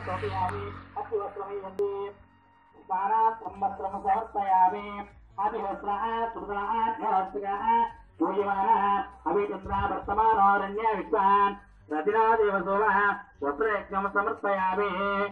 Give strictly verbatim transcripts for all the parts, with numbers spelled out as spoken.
समर्पयामि अतिवस्त्रमयन्ति स्नानात् सम्वस्त्रं समर्पयामि अतिवस्त्रः सुभद्रः ध्वस्तकः पूज्यमानः अभिचन्द्रः वर्तमानोरण्य विद्वान् रतिनादेव सोमः वस्त्रयज्ञं समर्पयामि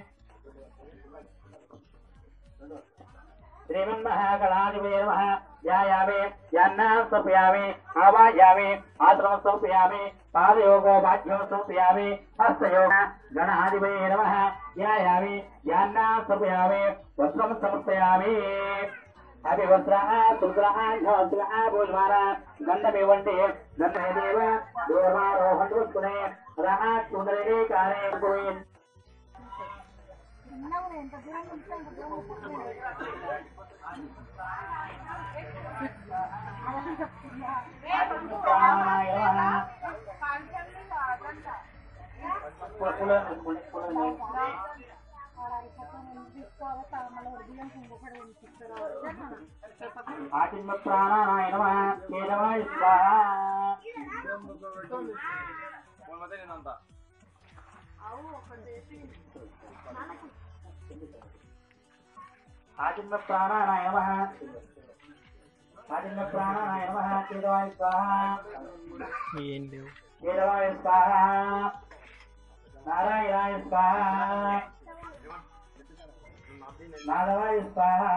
श्रीमन्महागणाधिपतये नमः ध्यायामि ध्यानां समर्पयामि आवाहयामि आत्मं समर्पयामि पादयोगो भाग्यं समर्पयामि हस्तयोग गणाधिपतये नमः ध्यायामि ध्यानां समर्पयामि वस्त्रं समर्पयामि अभिवस्त्रः सुभद्रः ध्वस्तकः पूज्यमानः गन्धमेवन्ति गन्धमेदेव दूर्वारोहणपुष्कुणे रः सुन्दरे काले गोविन्द आत्म प्राणाय नमः केशवाय स्वाहा आत्म प्राणाय नमः आत्म प्राणाय नमः केशवाय स्वाहा केशवाय स्वाहा नारायणाय स्वाहा माधवाय स्वाहा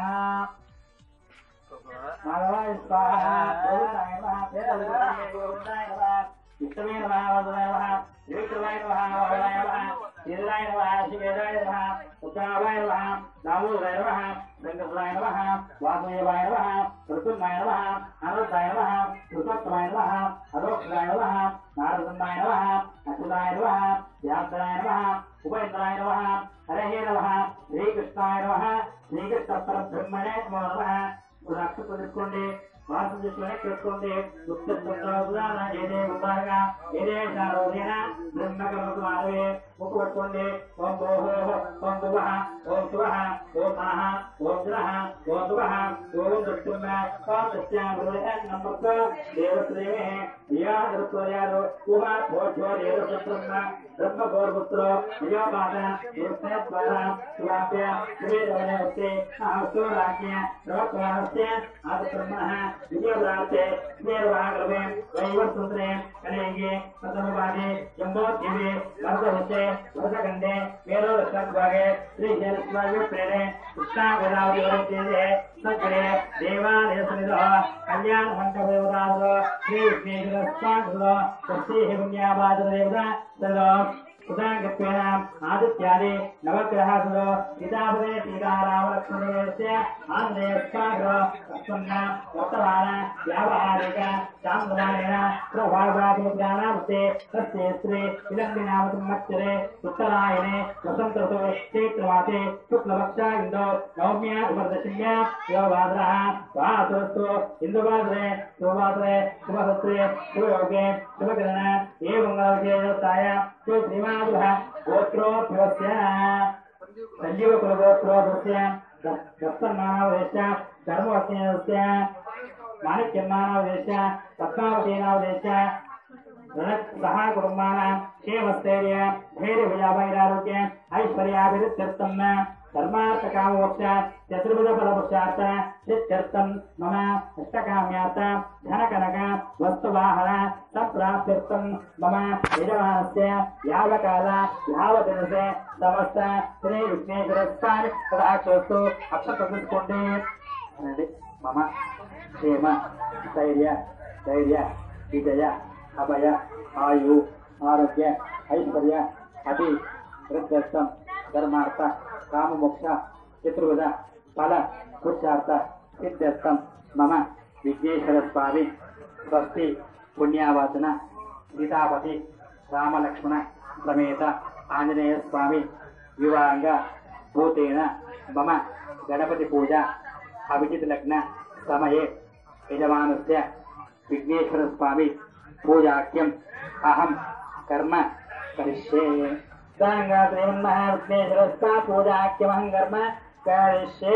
माधवाय स्वाहा गोविंदाय नमः गोविंदाय नमः विष्णवे नमः वासुदेवाय नमः विष्णुवाय नमः वासुदेवाय नमः शिवाय नमः शिवेदाय नमः उत्तराय नमः दामोदराय नमः वेंकटेशाय नमः वासुदेवाय नमः ऋतुमाय नमः अनंताय नमः ऋतोत्तमाय नमः अदोक्षाय नमः नारदनाय नमः अच्युताय नमः व्यासनाय नमः उपेन्द्राय नमः हरे नमः श्रीकृष्णाय नमः श्रीकृष्ण परब्रह्मणे नमो नमः सुरक्षितुकोंडे वासुदेवने केळ्कोंडे उत्तरसंगावुदाना येदे उदारगा येदे शारोदेना ब्रह्मकर्मकुमारे मुकुवट्कोंडे ओम भोः ओम भुवः ओम सुवः ओम महः ओम जलः ओम दुवः ओम दक्षिणा ओम दक्षिणावृतः नमः देवश्रेवे यादृत्वयादो उमा भोजो देवसत्रम्मा ब्रह्मगोर्पुत्र योगादा योगस्वारा स्वाप्य वेदवनवते आसुराज्ञ रोगवास्य आदब्रह्मः विजयव्राते वेदवाग्रवे वैवस्वत्रे कलेगे प्रथमभागे जम्बोद्दिवे वरदहुते वरदगण्डे वेदोदशभागे श्रीशैलस्वामिप्रेणे कृष्णागोदावरिवरते सज्जने देवालयसनिधः कल्याणमण्डपदेवतासो श्रीविघ्नेश्वरस्वामिनो स्वस्तिः पुण्यावाचदेवता सदा उदागत्वेन आदित्यादि नवग्रहासुरो सीतापदे सीतारामलक्ष्मणस्य आञ्जनेयस्वाग्रो प्रसन्न वर्तमान व्यावहारिक चान्द्रमानेन प्रभावादिमुद्राणामुते तस्य श्री विलम्बिनामसंवत्सरे उत्तरायणे वसन्तऋतुः चैत्रमासे शुक्लपक्षा इन्दो नवम्या उपदशम्या योगभाद्रः वासुरस्तु इन्दुभाद्रे शुभभाद्रे शुभसत्रे शुभयोगे शुभकरण एवं मंगलविजययोत्ताय श्रीमाधुः गोत्रोभ्यस्य सञ्जीवकुलगोत्रोभ्यस्य दत्तनामदेशस्य धर्मवत्नेयस्य माणिक्यनामदेशस्य पद्मावतीनामदेशस्य रणसह कुटुम्बानां क्षेमस्थैर्य धैर्यभुजाभैरारोग्य ऐश्वर्याभिवृद्ध्यर्थं धर्मार्थकामोक्ष चतुर्विधफलपुरुषार्थ सिद्ध्यर्थं मम अष्टकाम्यार्थ धनकनक वस्तुवाहन सम्प्राप्त्यर्थं मम यजमानस्य यावकाल यावदिनसे समस्त श्री विघ्नेश्वरस्वामी तदाक्षरस्तु अक्षतसुस्कोण्डे मम क्षेम स्थैर्य धैर्य विजय अभय आयु आरोग्य ऐश्वर्य अभिवृद्ध्यर्थं धर्मार्थ काममोक्ष चतुर्विध फल पुरुषार्थ सिद्ध्यर्थं मम विघ्नेश्वरस्वामी स्वस्ति पुण्यावाचन सीतापति रामलक्ष्मण समेत आंजनेयस्वामी विवाह भूतेन मम गणपति पूजा अभिजित लग्न समये यजमानस्य विघ्नेश्वरस्वामी पूजाख्यम् अहं कर्म करिष्ये श्रीमन्महाविघ्नेश्वरस्वामी पूजाख्यमहं कर्म करिष्ये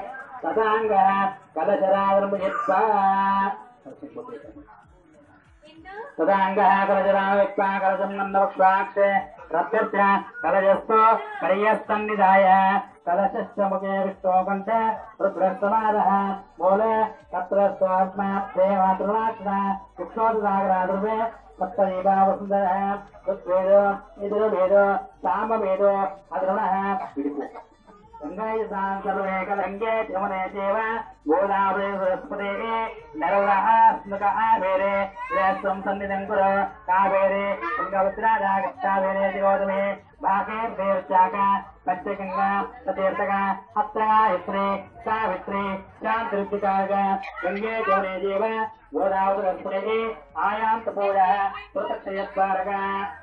तथांग कलशरागं यत्वा तदांगः कलजराविक्पा कलजं नन्दवक्ष्वाक्षे रत्यर्च कलजस्थो कलयस्तन्निधाय कलशश्च मुखे विष्णोकण्ठ रुद्रस्तमादः मूले तत्रस्त्वात्मा देवातृणाक्षः विष्णोदसागरादृवे सप्तदीपा वसुन्धरः ऋग्वेदो यजुर्वेदो सामवेदो अद्रुणः गंगाय सर्वे कलंगे यमुने चैव गोदावरी सरस्वती नरवरः स्मृतः वेरे रसं सन्निधं कुरु कावेरे गंगावत्रा कावेरे दिगोदमे भागे देवचाका पंचगंगा सतीर्थका हत्तगा हित्रे सावित्री शांतिरुचिकागा गंगे यमुने चैव गोदावरी सरस्वती आयां तपोजः प्रत्यक्षयद्वारका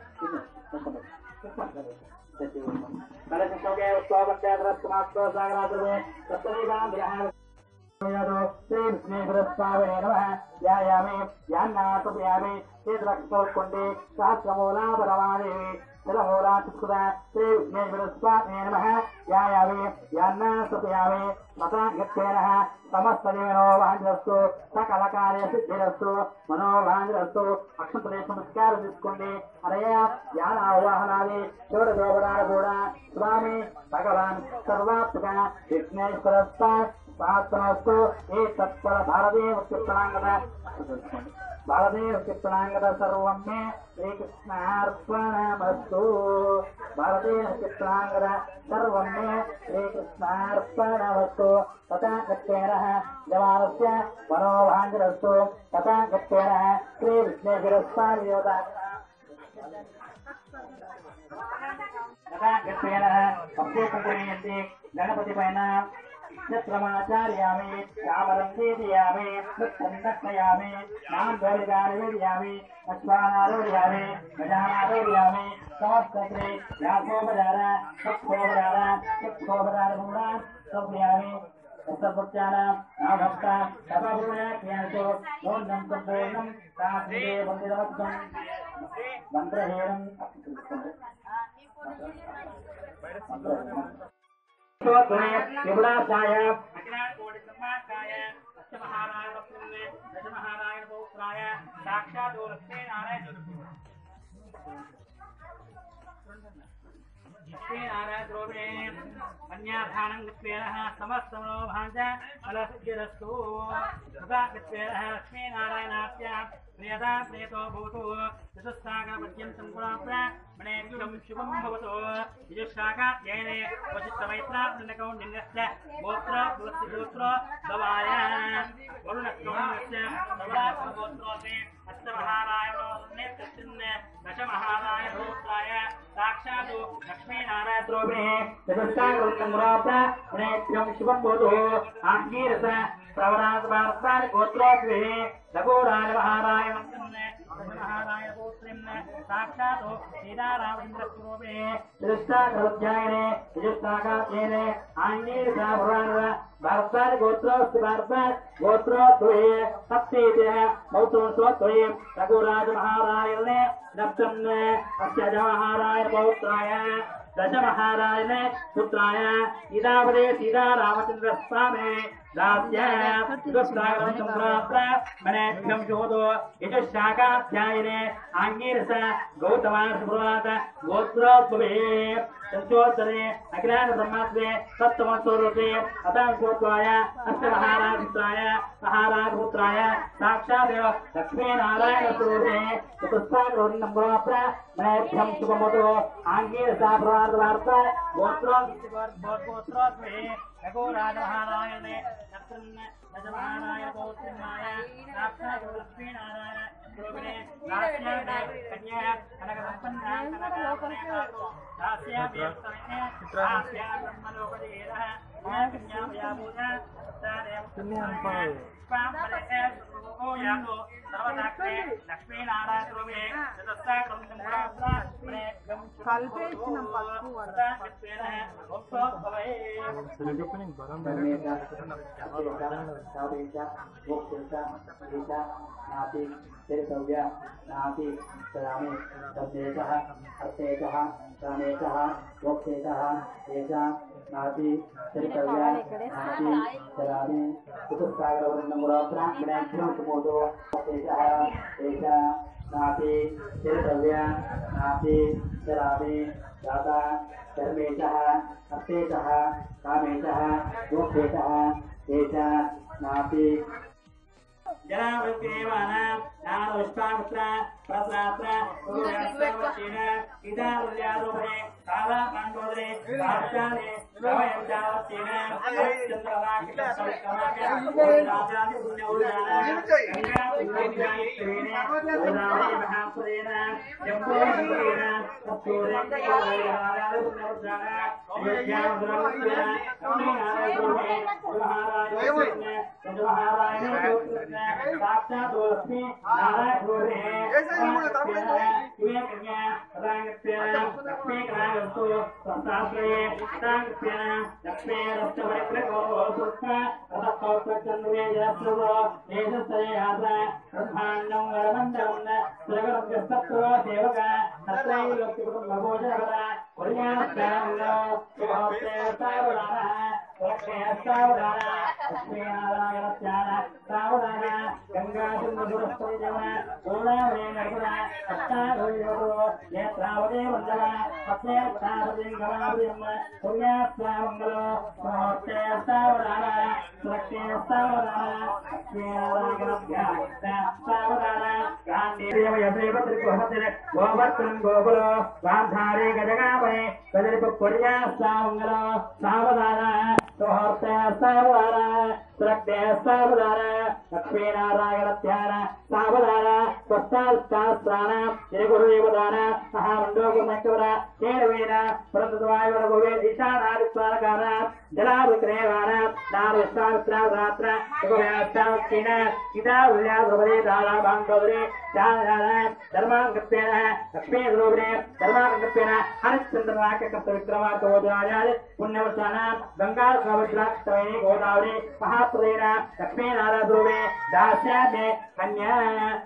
कलशोके उत्सवपञ्चायतरस्तमास्तो सागराद्रवे सप्तदीपां श्री विष्णुस्वामिने नमः ध्यायामि ध्यानातुपयामि चेतरक्षोत्कुण्डे सहस्रमूलापरमादेवी जलमूलातिस्कृता श्री विष्णुस्वामिने नमः ध्यायामि ध्यानातुपयामि मताङ्गत्वेनः समस्तदेवनो वाञ्छस्तु सकलकार्यसिद्धिरस्तु मनोवाञ्छस्तु अक्षन्तदेशनमस्कार తీసుకొని అరయ ధ్యాన ఆవాహనాది షోడశోపచారగూఢ స్వామి భగవాన్ సర్వాత్మక విఘ్నేశ్వర सहस्रस्तु ये तत्पर भारतीय कीर्तनांगद भारतीय कीर्तनांगद सर्वं मे श्रीकृष्णार्पणमस्तु भारतीय कीर्तनांगद सर्वं मे श्रीकृष्णार्पणमस्तु तथा गच्छेरः जवानस्य मनोभाञ्जरस्तु तथा गच्छेरः श्री विष्णुस्वामियोदा तथा गच्छेरः अप्यकुण्डलीयन्ति गणपति पैन चित्रमाचार्यामि चामरं दीदयामि नृत्यन्दक्षयामि नाम गौरिगानिवेदयामि अश्वानारोदयामि गजानारोदयामि समस्तत्रे यासोपचार सत्सोपचार चित्सोपचारपूर्णां समर्पयामि सर्वोच्चारां नामभक्ता तपपूर्णक्रियासु पूर्णं सम्पूर्णं सात्विके वन्दितवत्सं मन्त्रहीनं त्रिपुराशाय अखिलाण्डकोटिब्रह्माण्डाय अष्टमहारायणपुत्रे दशमहारायणपौत्राय साक्षात् लक्ष्मीनारायण लक्ष्मीनारायणद्रोमे कन्याधानं गत्वेरः समस्तमनोभाञ्च फलसिद्धिरस्तु तथा गत्वेरः लक्ष्मीनारायणाख्या प्रियता प्रेतो भवतु चतुस्सागरपर्यन्तं गुणाप्र मणेभ्यं शुभं भवतु यजुस्सागाध्ययने वशिष्ठमैत्राप्नकौण्डिन्यस्य गोत्र तुलसीगोत्र भवाय वरुणकौण्डिन्यस्य नवरात्रगोत्रोऽपि अष्टमहारायणोन्नेत्रचिन् दशमहारायणोत्राय साक्षात् लक्ष्मीनारायणद्रोभिः चतुस्सागरपर्यन्तं गुणाप्र मणेभ्यं शुभं भवतु आङ्गीरस प्रवराजवार्तानि गोत्रोद्भिः लघुराज महारायण महारायण पुत्रिं साक्षात् सीतारामचन्द्रस्वरूपे त्रिष्ठाकरोध्यायने यजुष्ठाकाध्ययने आङ्गीरसाभुरान भारतानि गोत्रोऽस्ति भारत गोत्रोद्वये सप्तीतिः मौतोऽस्त्वये लघुराज महारायणे नप्तम् अस्य महारायण पौत्राय दशमहारायण पुत्राय इदावदे सीतारामचन्द्र स्वामी दास्य मनेभ्यं शोधो यजुशाखाध्यायने आङ्गीरस गौतमासुरात गोत्रोद्भवे संचोत्तरे अखिलाण्ड ब्रह्मात्मे सप्तमस्वरूपे अतः अष्टमहाराजपुत्राय महाराजपुत्राय साक्षात् लक्ष्मीनारायणस्वरूपे चतुस्सागरोन्नम्बराप्र मनेभ्यं शुभमतो आङ्गीरसाभ्रातवार्त गोत्रोद्भवे लघुराज महारायणे दशमहारायण पौत्रिमाय साक्षात् लक्ष्मीनारायण द्रोविणे दास्यादे कन्या कनकसम्पन्ना कनकासनेकातो दास्याभ्यस्तने दास्या ब्रह्मलोकदेवः कन्याभयापूजा सादेव पापरे ओ यातो सर्वदाक्ते लक्ष्मीनारायण द्रोविणे चतुस्सागरोन्नम्बराप्र मनेभ्यं कल्पेष्णं पल्पु वरदा गत्वेनः वंशो भवे नाति चरितव्य नाति चरामि सन्देशः अर्थेशः प्राणेशः मोक्षेशः एषा नाति चरितव्य नाति चरामि चतुस्सागरवर्णं गुणाप्राङ्गणेभ्यो सुमोदो मोक्षेशः एषा नाति चरितव्या नाति चरामि दाता धर्मेशः अर्थेशः कामेशः मोक्षेशः एषा नाति जनावृत्तेवाना नानुष्पामुत्र प्रसात्र उरुयास्तावचेन इदारुल्यादोभे साधा काण्डोदरे साक्षाले नवयंजावचेन चन्द्रवाकिलसविक्रमाके राजादि पुण्यौदाना गंगा पुण्यौदायित्वेन उदावरे महापुरेण जम्बोधरेण तत्तोरे राजादि पुण्यौदाना योग्यावदरमुत्वेन अग्निनारायणोभे महाराजोभे महारायण साक्षात् लक्ष्मी नारायण गोरे विवेकज्ञा रागत्य लक्ष्मी रागस्तु संसाश्रये रागत्य लक्ष्मी रक्तवरिप्रको सुख रतकौत्रचन्द्रे जलस्रुवो नेजसरे आसा ब्रह्माण्डं वरमण्डलं सुरगरभ्यस्तत्रो देवक तत्रैव लक्ष्मीकुटुम्बभोजनकरा परिज्ञानस्याङ्गो सुभोक्ते सावधानः लक्ष्मी सावधानः लक्ष्मी नारायणस्यान सावधानः गंगा सिन्धुसुरस्त्रिजव गोदावरी नर्मदा सप्तारोयो नेत्रावते वन्दना पत्नेत्रावतीं गवावतीं पुण्यास्यामङ्गलो मुहूर्ते सावधानः लक्ष्मी सावधानः लक्ष्मी नारायणस्यान सावधानः गान्धीर्यमयसेव त्रिकोहतिरे गोवर्धन गोकुलो वाधारे गजगामये गजरिपुर्यास्यामङ्गलो सावधानः मुहूर्ते सावधानः लक्ष्मी सावधानः लक्ष्मी नारायण ध्यान सावधान स्वस्तास्त्राण जयगुरुदेवदान महामंडोगुणकवर केरवेन प्रतद्वायुर भवे ईशानादिस्वारकार जलाभिक्रेवान नारविश्वामित्रावरात्र युगव्यास्तावक्षीण इदा उल्याद्रवदे दाराभाङ्गोदरे ध्यानदान धर्माङ्गत्वेन लक्ष्मीस्वरूपिणे धर्माङ्गत्वेन हरिश्चन्द्रनाककर्तविक्रमार्कवोदराजाय पुण्यवर्षाणां गङ्गास्वामित्राक्षतवेणी गोदावरी महाप्रदेन लक्ष्मीनारायणस्वरूपे दास्यामि कन्या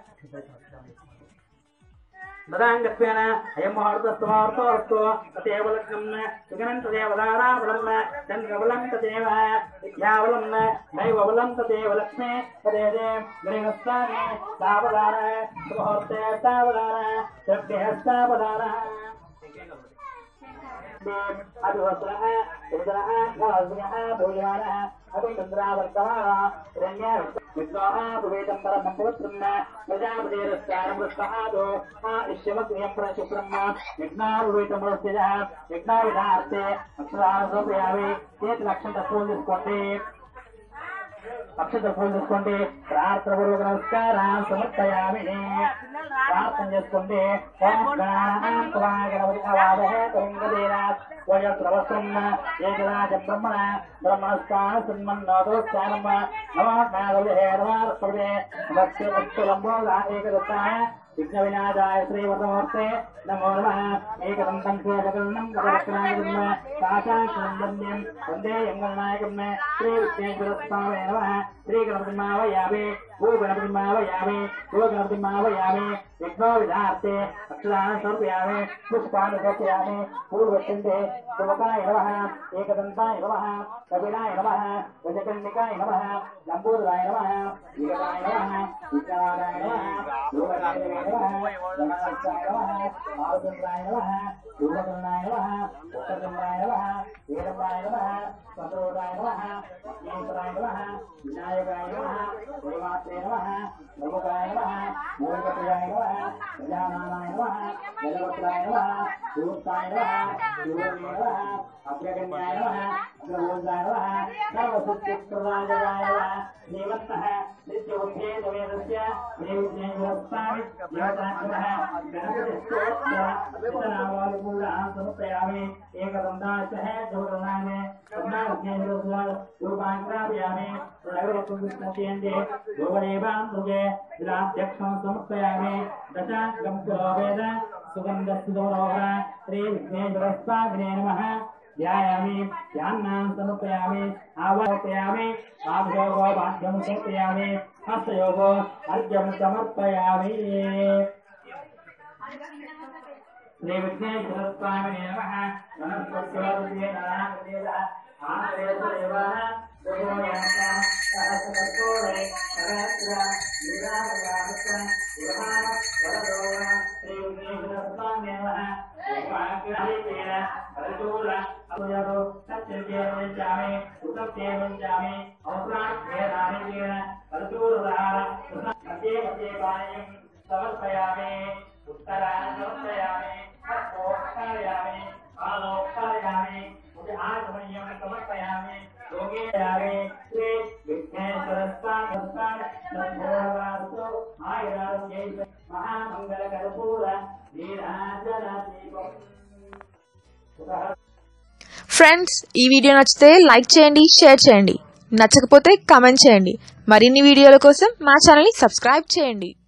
मदांगत्वेन अयं मुहूर्तस्तमुहूर्तोऽस्तु तदेव लग्नं सुगनं तदेव दाराबलं चन्द्रबलं तदेव विद्याबलं दैवबलं तदेव लक्ष्मी तदेव गृहस्थाने सावधान मुहूर्ते सावधान द्रव्यः सावधान अभिवस्त्रः रुद्रः भवद्भ्यः भूयमानः अभिचन्द्रावर्तमानः हिरण्यः विद्वाः भुवेदं परमं पवित्रं प्रजापतिरस्कारमृष्टहादो इष्यमग्नियं परशुक्रं विघ्नाभुवेदमृष्टिजः विघ्नाविधार्थे अक्षरासोपयामि చేతి లక్షంత పూలు తీసుకోండి అక్షత పూలు తీసుకోండి ప్రార్థనపూర్వక నమస్కారం సమర్పయామి ప్రార్థన చేసుకోండి ఓం గణానాం అవాదహే కరింగదేనాత్ వయస్రవస్రం ఏకరాజం బ్రహ్మణ బ్రహ్మణస్కాన సన్మన్నోదోస్కారం నమో నాగవే నమః భక్తిముక్తులంబో ఏకదత్తాయ విఘ్న వినాశాయ శ్రీవర్ధమూర్తే నమో నమః ఏకదంతం సేవకర్ణం కరక్రాయకం సాక్షాత్కందమ్యం వందే యంగనాయకం శ్రీ విఘ్నేశ్వర స్వామి నమః శ్రీ గణపతిమావయామి భూ గణపతిమావయామి భూ గణపతిమావయామి విఘ్నో విధార్తే అక్షరాన్ని సమర్పయామి పుష్పాన్ని సమర్పయామి పూలు పెట్టండి శుభకాయ నమః ఏకదంతాయ నమః కపిలాయ నమః గజకర్ణికాయ నమః లంబోదరాయ నమః వీరకాయ నమః విఘ్నవారాయ నమః యోగరాయ నమః గణాధ్యాయ నమః ఆరుచంద్రాయ నమః పూర్వకర్ణాయ నమః ఉత్తరచంద్రాయ నమః వీరమాయ నమః సంతోషాయ నమః విఘ్నేశ్వరాయ నమః వినాయకాయ నమః దేవాత్రే నమః ప్రముఖాయ నమః మూలపత్రాయ నమః ప్రజానామాయ నమః జలవత్రాయ నమః దూతాయ నమః దూరే నమః అగ్రగణ్యాయ నమః అగ్రమూలాయ నమః సర్వసత్యప్రదాయ నమః దేవత్తః నిత్యవత్తే దేవస్య దేవస్యామి దేవతాః గణపతిస్తోత్ర వితనావాలుకూల సమర్పయామి ఏకదంతాయ జోగనామే కర్ణాజ్ఞేశ్వర రూపాంకరాపయామి నగరపుష్పంతే గోవరేవాం దుగే విలాధ్యక్షం సమర్పయామి దశాంగం వేద సుగంధస్సుదోరోహ శ్రీ విఘ్నేశ్వర స్వామినే నమః ध्यायामि ध्यानां समर्पयामि आवाहयामि आभयोगो भाग्यं समर्पयामि हस्तयोगो अर्घ्यं समर्पयामि श्री विघ्नेश्वर स्वामिने नमः वनस्पत्योदये नारायणदेवः आनंदेवदेवः देवोयाता सहस्रकोरे सहस्र निरागयामः विहार वरदो ఫ్రెండ్స్, ఈ వీడియో నచ్చితే లైక్ చేయండి, షేర్ చేయండి. నచ్చకపోతే కామెంట్ చేయండి. మరిన్ని వీడియోల కోసం మా ఛానల్ని సబ్స్క్రైబ్ చేయండి.